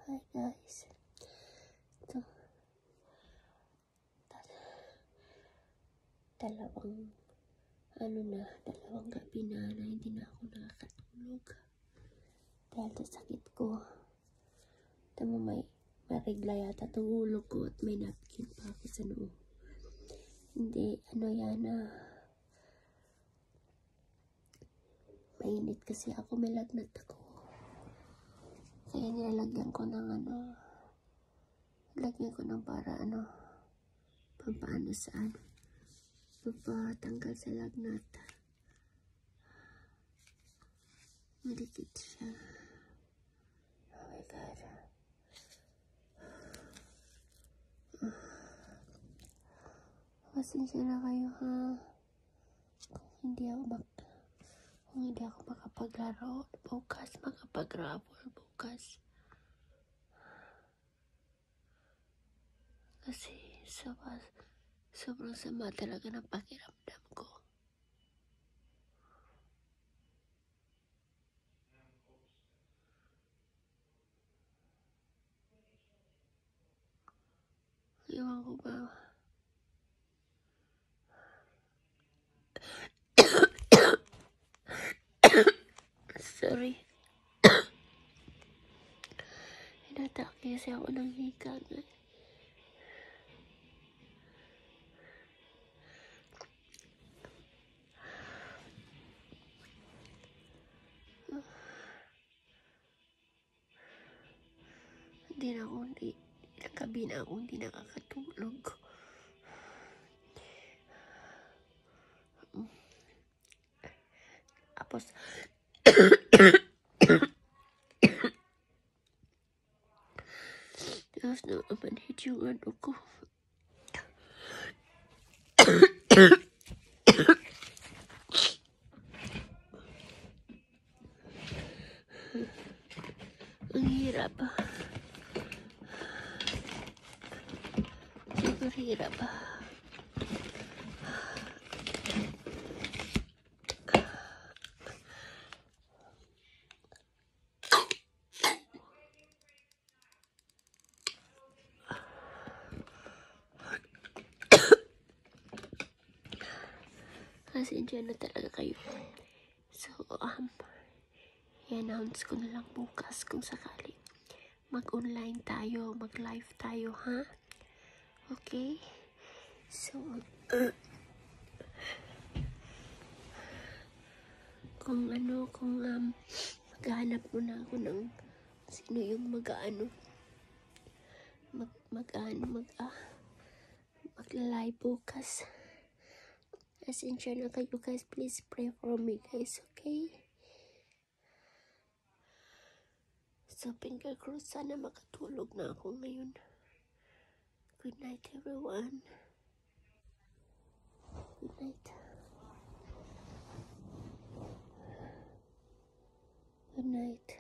Hi guys. Ito. Dalawang gabi na hindi na ako nakakatulog. Dahil sa sakit ko. Ito mo may regla yata tulog ko at may napkin pa ako sa noo. Hindi, mainit kasi ako, may lagnat ako. Kaya nilalagyan ko ng para pampaano saan. Papatanggal sa lagnat. Malikit siya. Oh my God. Pasensya na kayo ha. Kung hindi ako makapaglaro bukas, makapag-raffle bukas. Kasi sobrang sama talaga ng pakiramdam ko. Iwan ko ba? Sorry. Inatake kasi ako ng hika. Ilang gabi na ako hindi nakakatulog. Tapos namanhid yung ano ko. Ang hirap. Super hirap. Pasensya na talaga kayo. So, i-announce ko na lang bukas kung sakali. Mag-online tayo, mag-live tayo, ha? Okay? So, kung maghahanap muna ako ng sino yung mag-live bukas. Pasensya na kayo guys, please pray for me guys, okay? So, finger crossed, sana makatulog na ako ngayon. Good night everyone. Good night. Good night.